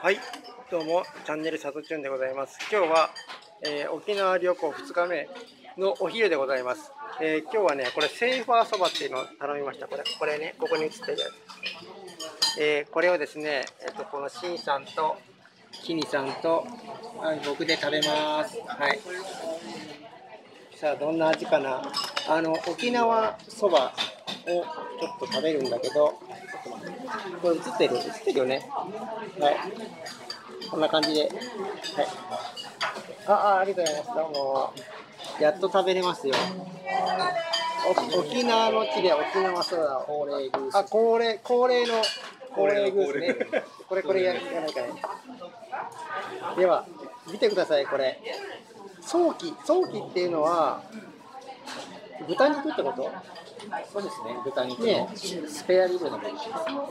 はい、どうもチャンネルさとちゅんでございます。今日は、沖縄旅行2日目のお昼でございます。今日はね、これセーファーそばっていうのを頼みました。これね、ここに映ってるやつ。これをですね、このしんさんときにさんと、はい、僕で食べます。はい。さあどんな味かな。沖縄そばをちょっと食べるんだけど、これ映ってるよね。はい。こんな感じで。はい。ありがとうございます。どうも。やっと食べれますよ。沖縄の地で沖縄そば。恒例グース。恒例グースね。これやらないかね。では、見てください、これ。早期っていうのは、豚肉ってこと？ そうですね、豚肉ねのスペアリブの部分です。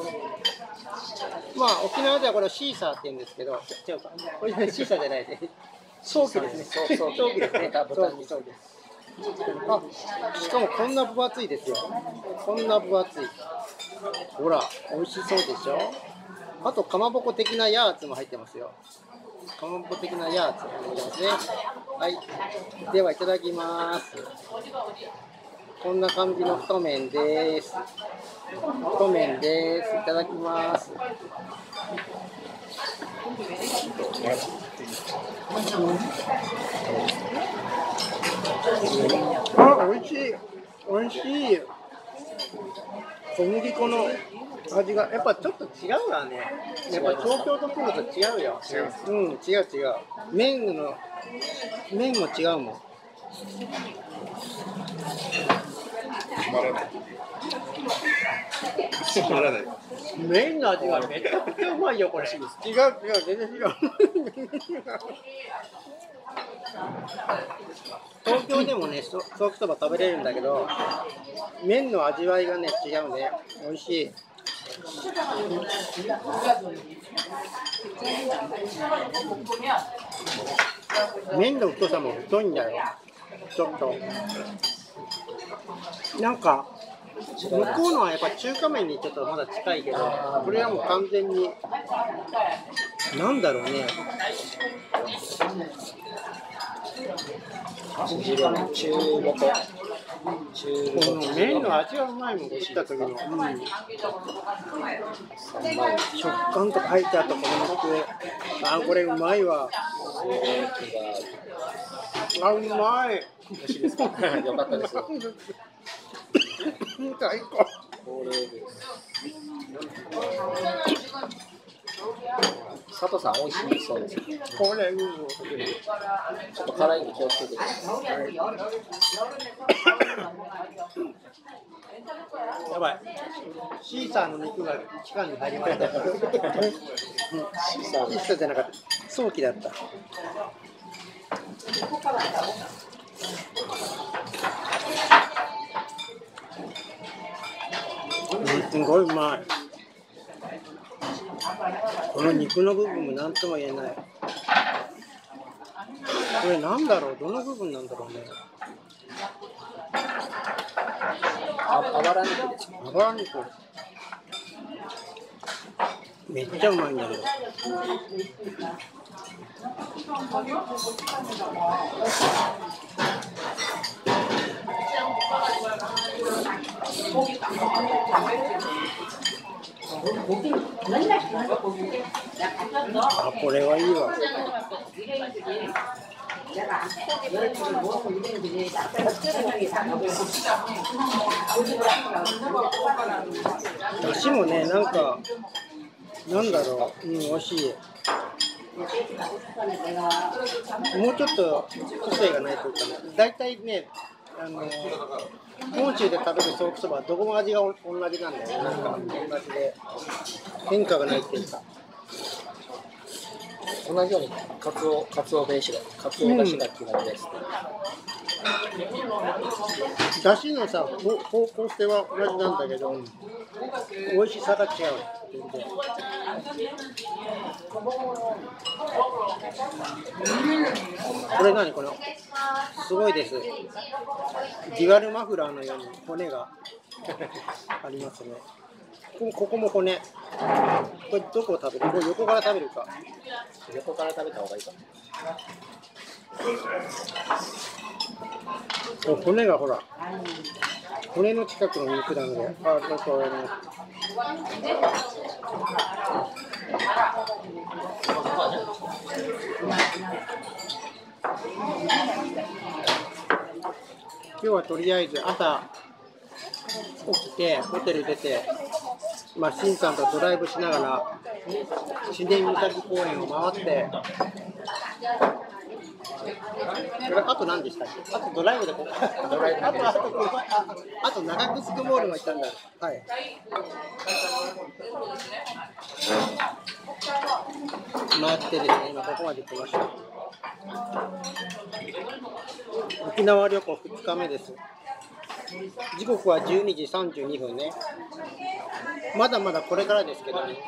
まあ、沖縄ではこれをシーサーって言うんですけど、違うか。これシーサーじゃないです。早期ですね。早期ですね。 豚肉そうです。しかもこんな分厚いですよ。こんな分厚い。ほら、美味しそうでしょ。あと、かまぼこ的なやつも入ってますよ。かまぼこ的なやつも入ってますね。はい。では、いただきます。こんな感じの太麺です。太麺です。いただきます。あ、美味しい。美味しい。小麦粉の味がやっぱちょっと違うわね。やっぱ東京と来ると違うよ。うん、違う。麺も違うもん。麺の味がめちゃくちゃうまいよ、これ。違う、全然違う。東京でもね、ソーキそば食べれるんだけど、麺の味わいがね、違うね。美味しい。麺の太さも太いんだよ。ちょっと。なんか、向こうのはやっぱ中華麺にちょっとまだ近いけど、これはもう完全に、なんだろうね。この麺の味がうまいもん、食った時の。食感と書いてあったこの肉。これうまいわ。うまい。 美味しいですか？よかったです。 最高。 佐藤さん、美味しいそうです。 これちょっと辛いんで気をつけてください。 やばい。シーサーの肉が期間に入りました。シーサーじゃなかった。早期だった。すごいうまい。この肉の部分も何とも言えない。これなんだろう、どの部分なんだろうね。 あばら肉ですか？ あばら肉。めっちゃうまいんだけど。これはいいわ。だしもね、なんか、なんだろう、美味しい。もうちょっと個性がないというかね、だいたいね、本州で食べるソーキそばはどこも味が同じなんだよね。なんか同じで変化がないっていうか。 同じようにカツオベースがだしが基本です。 だしのさ、方向性は同じなんだけど、美味しさが違う。これ何このすごいです。デュアルマフラーのように骨がありますね。 ここも骨。これどこを食べる？これ横から食べるか。 横から食べた方がいいか。 骨がほら、骨の近くの肉なので、あ、ちょっとね。今日はとりあえず朝起きてホテル出て、しんさんとドライブしながら自然岬公園を回って、あと何でしたっけ？あとドライブでここ、あと長くつくモールも行ったんだ。はい。回ってですね、今ここまで来ました。沖縄旅行2日目です。時刻は12時32分ね。まだまだこれからですけどね。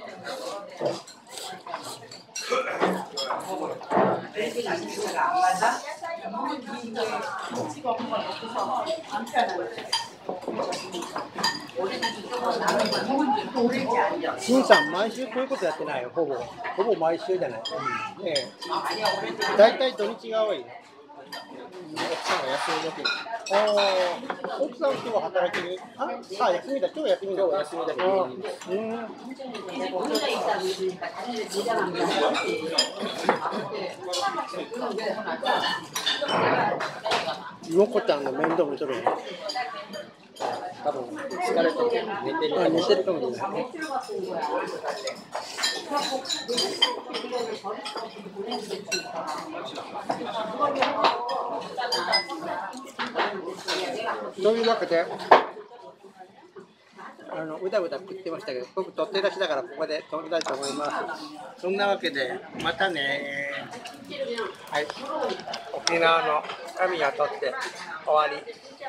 しんさん、毎週こういうことやってないよ、ほぼ毎週じゃない。だいたい土日が多い。 奥さんは休みの日。 奥さん今日は働いてる？休みだ。今日休みだ。 今日は休みだけど。 のこちゃんの面倒見とるの？ 多分疲れて寝てるかもしれない。 というわけで、うだうだ食ってましたけど、僕取って出しだからここで取りたいと思います。そんなわけで、またね。はい。沖縄の神が取って終わり。